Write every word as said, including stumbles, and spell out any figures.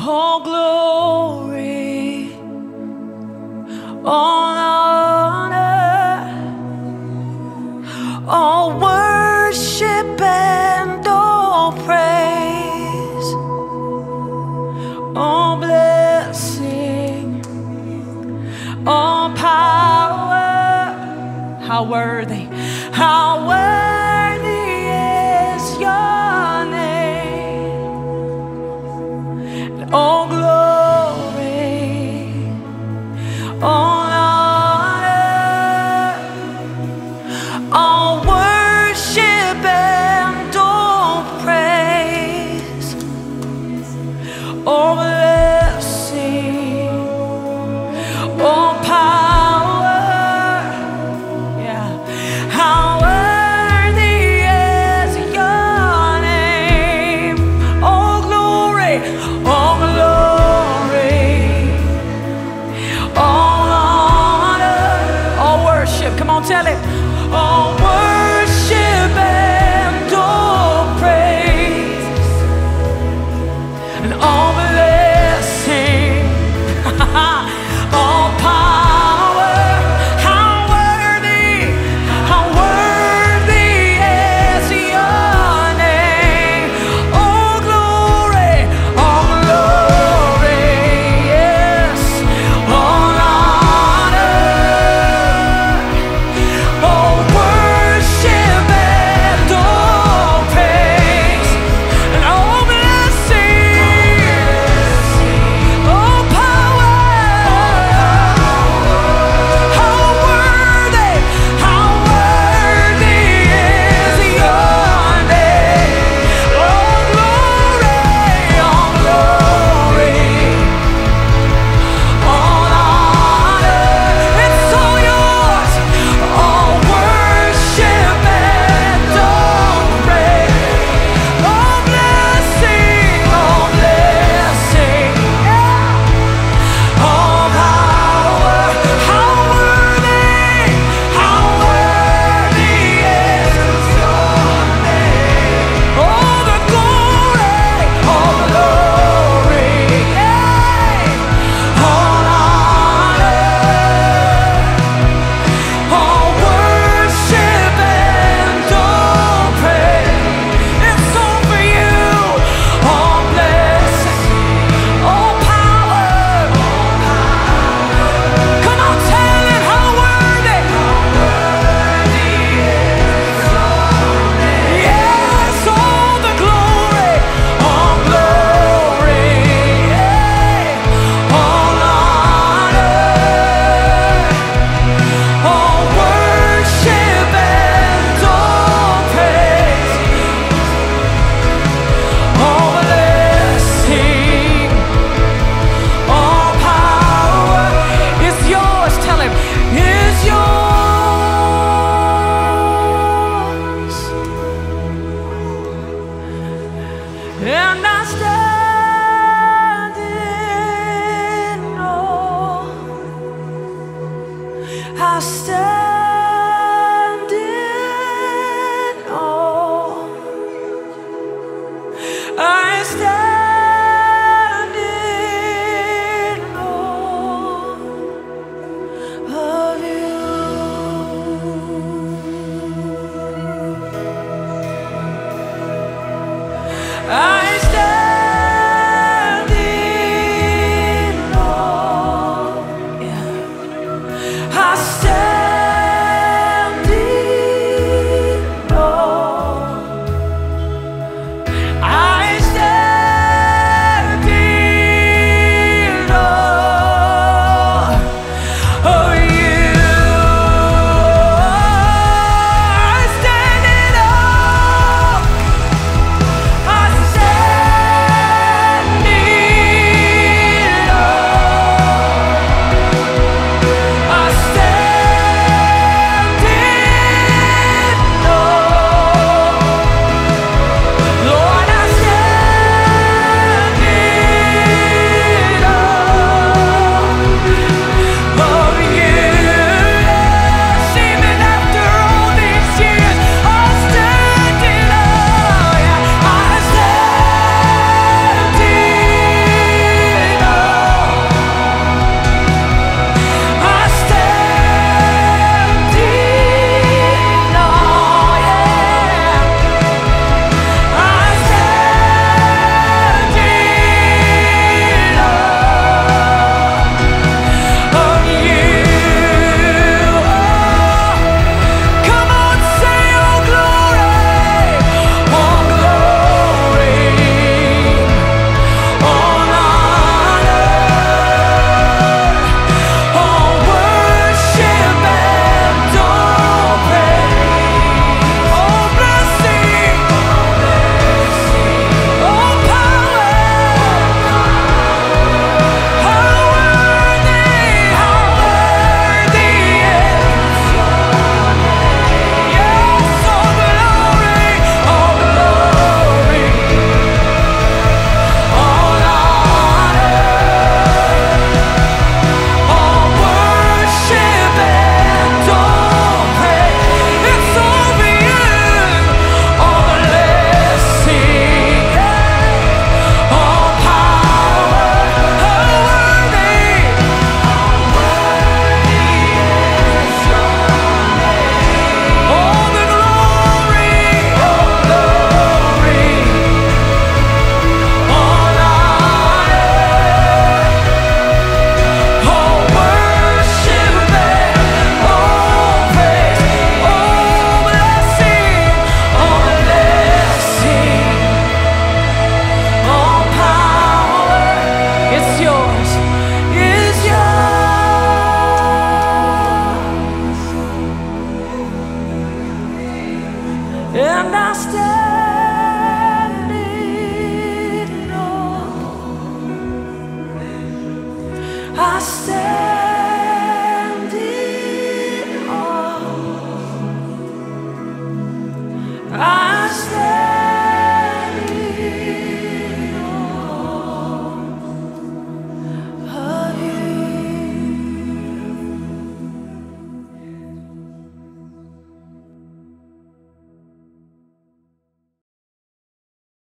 all glory, all honor, all worship and all praise, all blessing, all power. How worthy, how worthy is your name. And all glory, all honor, all worship and all praise, all blessing, all power. Yeah. How worthy is your name. All glory, all glory, all honor, all worship. Come on, tell it. All worship and all praise, and all blessing, all power. How worthy, how worthy is your name. All glory, all glory, yes, all honor, all worship and all praise, and all blessing, all power. How worthy, how worthy is your name. All glory, all glory, all honor, it's all yours. All worship and all praise, all blessing, all blessing, yeah. All power. How worthy, how worthy is your name. All the glory, all glory, yeah. All honor, all worship and all praise. It's all for you. All blessing, all power. Come on, tell it. How worthy, how worthy is your name. Yes, all the glory, all glory, yeah. All honor, all worship and all praise, all blessing, all power is yours. Tell him, is yours. And I stand